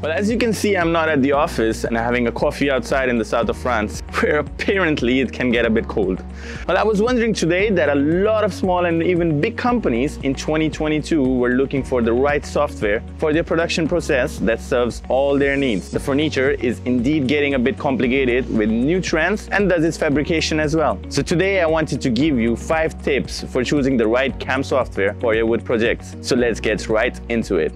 Well, as you can see, I'm not at the office and having a coffee outside in the south of France, where apparently it can get a bit cold. Well, I was wondering today that a lot of small and even big companies in 2022 were looking for the right software for their production process that serves all their needs. The furniture is indeed getting a bit complicated with new trends and does its fabrication as well. So today I wanted to give you 5 tips for choosing the right CAM software for your wood projects. So let's get right into it.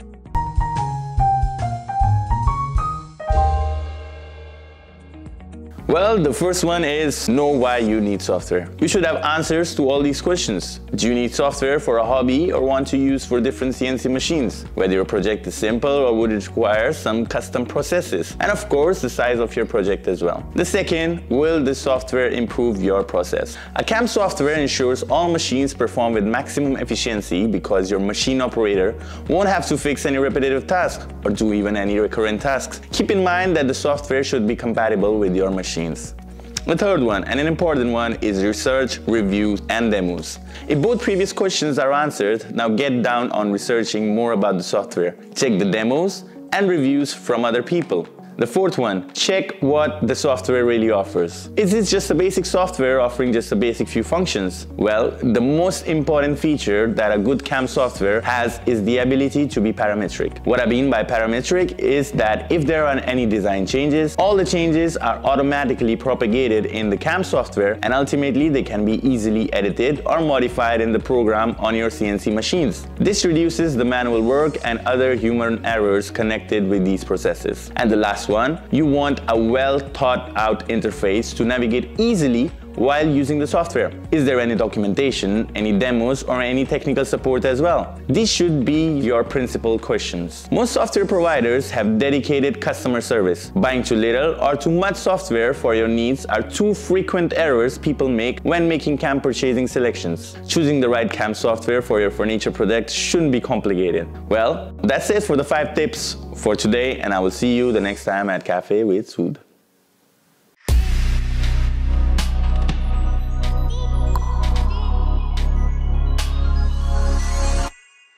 Well, the first one is know why you need software. You should have answers to all these questions. Do you need software for a hobby or want to use for different CNC machines? Whether your project is simple or would it require some custom processes? And of course, the size of your project as well. The second, will the software improve your process? A CAM software ensures all machines perform with maximum efficiency because your machine operator won't have to fix any repetitive tasks or do even any recurrent tasks. Keep in mind that the software should be compatible with your machine. The third one, and an important one, is research, reviews, and demos. If both previous questions are answered, now get down on researching more about the software. Check the demos and reviews from other people. The fourth one, check what the software really offers. Is it just a basic software offering just a basic few functions? Well, the most important feature that a good CAM software has is the ability to be parametric. What I mean by parametric is that if there are any design changes, all the changes are automatically propagated in the CAM software and ultimately they can be easily edited or modified in the program on your CNC machines. This reduces the manual work and other human errors connected with these processes. And the last one, you want a well thought out interface to navigate easily while using the software. Is there any documentation, any demos, or any technical support as well? These should be your principal questions. Most software providers have dedicated customer service. Buying too little or too much software for your needs are 2 frequent errors people make when making CAM purchasing selections. Choosing the right CAM software for your furniture project shouldn't be complicated. Well, that's it for the 5 tips for today, and I will see you the next time at Cafe with Swood.